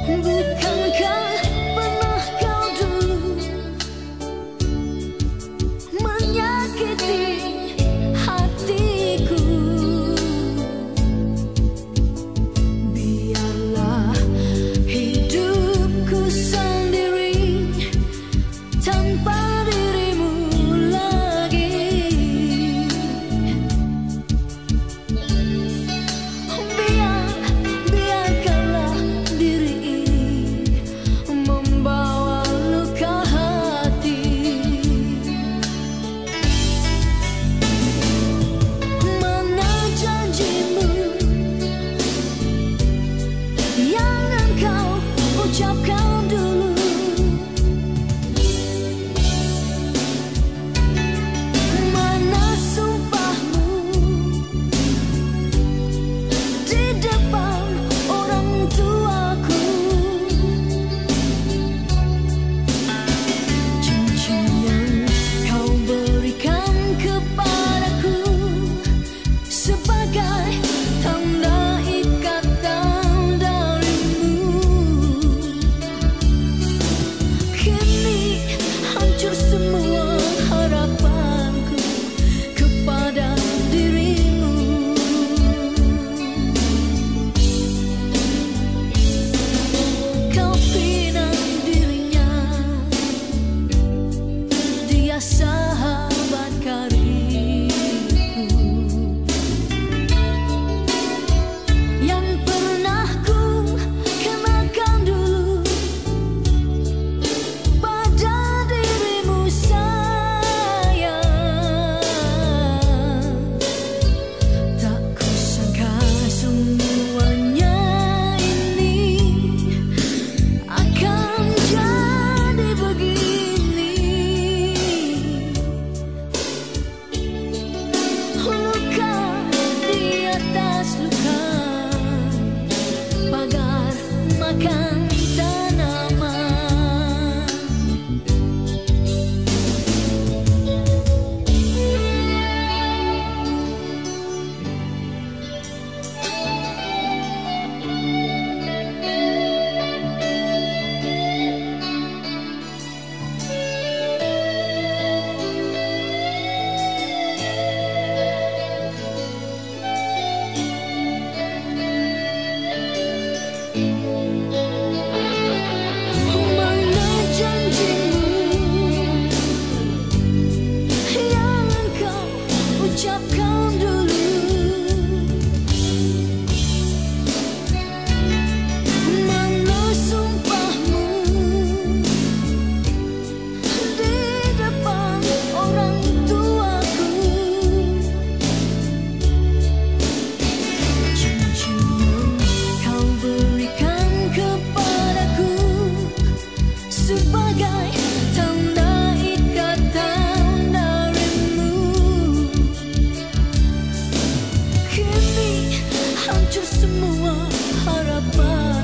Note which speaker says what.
Speaker 1: Bukankah pernah kau dulu menyakiti hatiku? Biarlah hidupku sendiri tanpa dirimu lagi. Biarkanlah diri ini membawa luka hati. Mana janjimu yang engkau ucapkan dulu? Mana sumpahmu di depan orang tuaku? Cincin yang kau berikan kepadaku sebagai tanda ikatan darimu, kini hancur semua harapanku kepada dirimu. Kau pinang dirinya, dia sahabat karibku yang pernah ku kenakan dulu pada dirimu sayang. Tak kusangka semuanya ini akan jadi begini. Luka di atas luka, pagar makan tanaman. Mana janjimu yang engkau ucapkan dulu? Mana sumpahmu di depan orang tuaku? Cincin yang kau berikan kepadaku sebagai tanda ikatan darimu, kini hancur semua harapan.